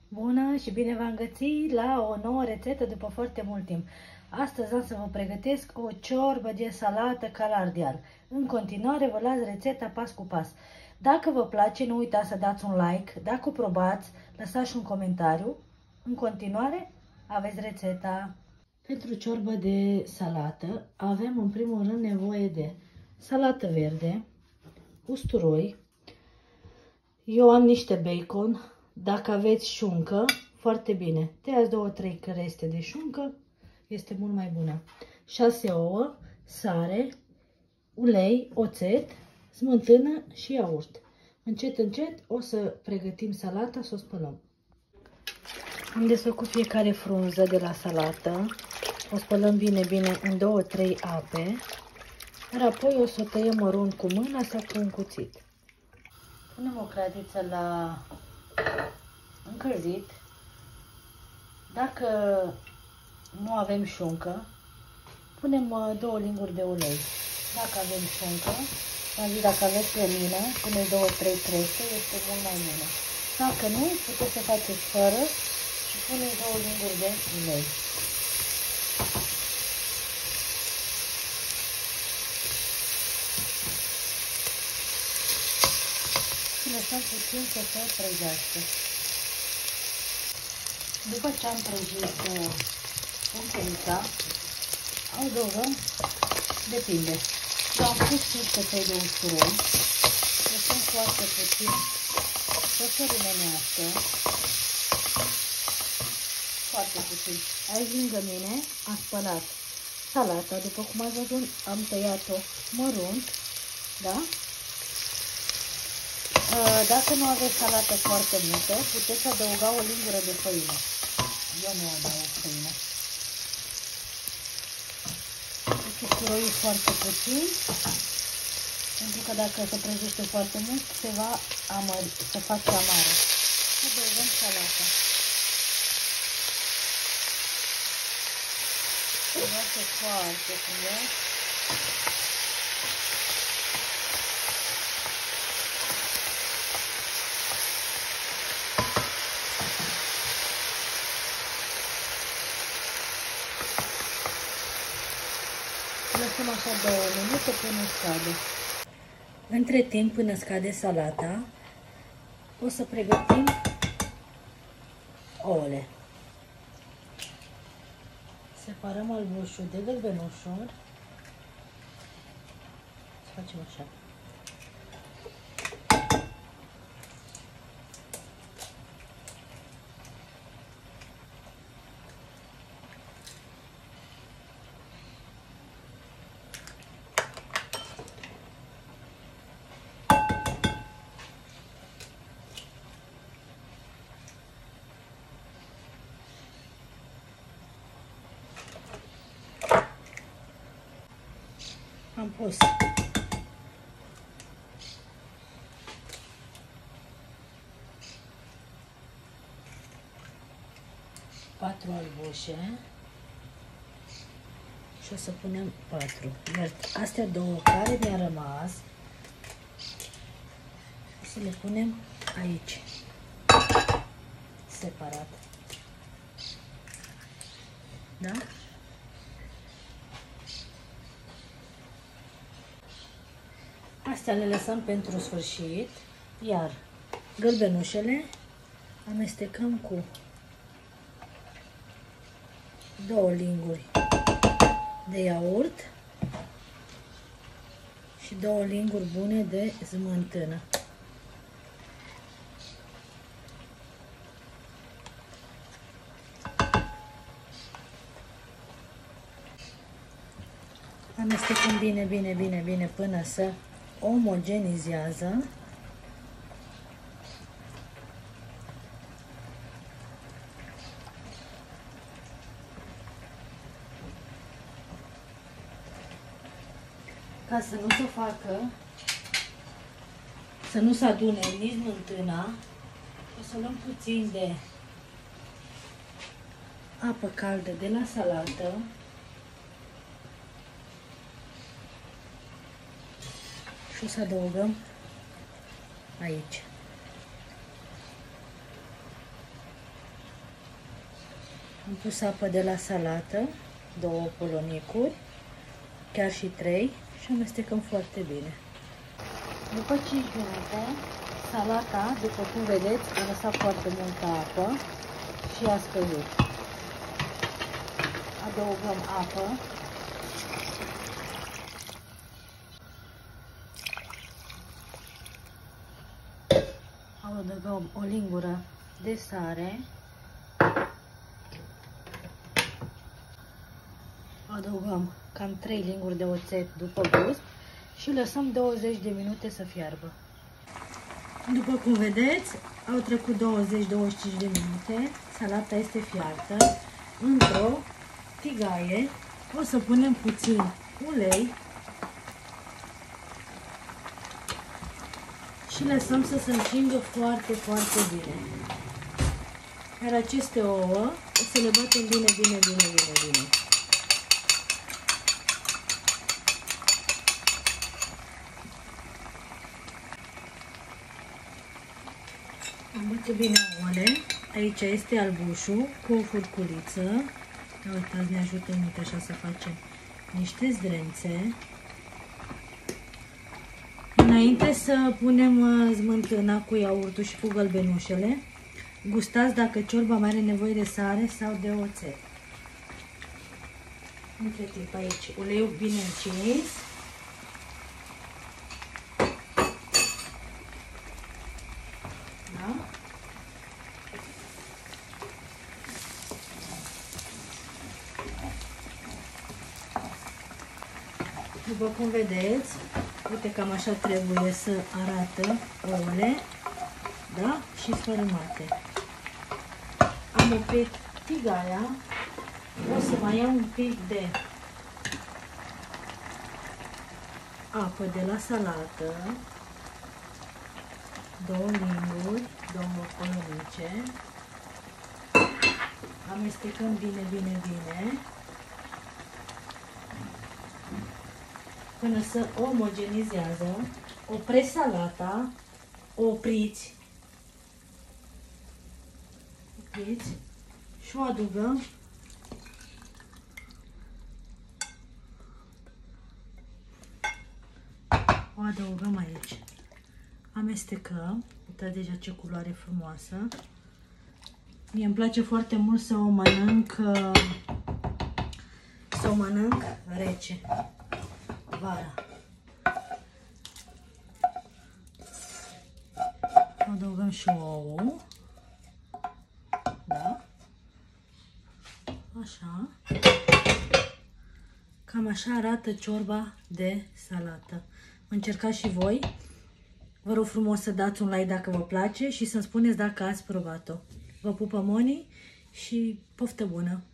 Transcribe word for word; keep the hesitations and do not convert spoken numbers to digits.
Bună și bine v-am găsit la o nouă rețetă după foarte mult timp. Astăzi am să vă pregătesc o ciorbă de salată calardial. În continuare vă las rețeta pas cu pas. Dacă vă place, nu uitați să dați un like. Dacă o probați, lăsați un comentariu. În continuare aveți rețeta. Pentru ciorbă de salată avem în primul rând nevoie de salată verde, usturoi. Eu am niște bacon. Dacă aveți șuncă, foarte bine. Tăiați două trei creste de șuncă, este mult mai bună. șase ouă, sare, ulei, oțet, smântână și iaurt. Încet, încet o să pregătim salata, să o spălăm. Am desfăcut fiecare frunză de la salată. O spălăm bine, bine în două trei ape. Iar apoi o să o tăiem mărunt cu mâna sau cu un cuțit. Punem o cratiță la încălzit. Dacă nu avem șuncă, punem două linguri de ulei. Dacă avem șuncă, am zis, dacă aveți plămină, puneți două trei creste, este mult mai bună. Dacă nu, puteți să faceți fără și puneți două linguri de ulei. Și lăsăm puțin să se prăjească. După ce am prăjit punctelița, adăugăm, depinde. Eu am pus niște tăi de usturoi, lăsăm foarte puțin să se rumenească, foarte puțin. Aici lângă mine am spălat salata, după cum ați văzut, am tăiat-o mărunt, da? Dacă nu aveți salată foarte multă, puteți adăuga o lingură de făină. Eu nu adaug făină. Usturoiul foarte puțin, pentru că dacă se prăjește foarte mult, se va amări, se face amară. Adăugăm salata. Miroase foarte frumos. Lăsăm așa două minute până scade. Între timp, până scade salata, o să pregătim ouăle. Separăm albușul de gălbenușul. Să facem așa. Am pus patru albușe și o să punem patru. Iar astea două care mi-a rămas, o să le punem aici, separat. Da? Astea le lăsăm pentru sfârșit, iar gălbenușele amestecăm cu două linguri de iaurt și două linguri bune de smântână. Amestecăm bine, bine, bine, bine până să omogenizează. Ca să nu se facă, să nu se adune nici smântâna, o să luăm puțin de apă caldă de la salată. Și o să adăugăm aici. Am pus apă de la salată, două polonicuri, chiar și trei, și amestecăm foarte bine. După cinci minute, salata, după cum vedeți, a lăsat foarte multă apă și a scăzut. Adăugăm apă. Adăugăm o lingură de sare. Adăugăm cam trei linguri de oțet după gust și lăsăm douăzeci de minute să fiarbă. După cum vedeți, au trecut douăzeci douăzeci și cinci de minute, salata este fiartă. Într-o tigaie o să punem puțin ulei și lăsăm să se încingă foarte, foarte bine. Iar aceste ouă o să le batem bine, bine, bine, bine, bine. Am bătut bine ouăle. Aici este albușul cu o furculiță. Uitați, ne ajută mult așa să facem niște zdrențe. Înainte să punem smântâna cu iaurtul și cu gălbenușele, gustați dacă ciorba mai are nevoie de sare sau de oțet. Între timp aici uleiul bine încins. Da? După cum vedeți, uite cam așa trebuie să arată ouăle, da? Și sfărâmate. Am oprit tigaia, o să mai iau un pic de apă de la salată, două linguri, două polonice, amestecăm bine, bine, bine, până se omogenizează. Opresc salata, opriți, opriți și o adugăm o adăugăm aici. Amestecăm. Uitați deja ce culoare frumoasă. Mie îmi place foarte mult să o mănânc să o mănânc rece vara. Adăugăm și ouă. Da? Așa. Cam așa arată ciorba de salată. Încercați și voi. Vă rog frumos să dați un like dacă vă place și să-mi spuneți dacă ați provat-o. Vă pupă Moni și poftă bună!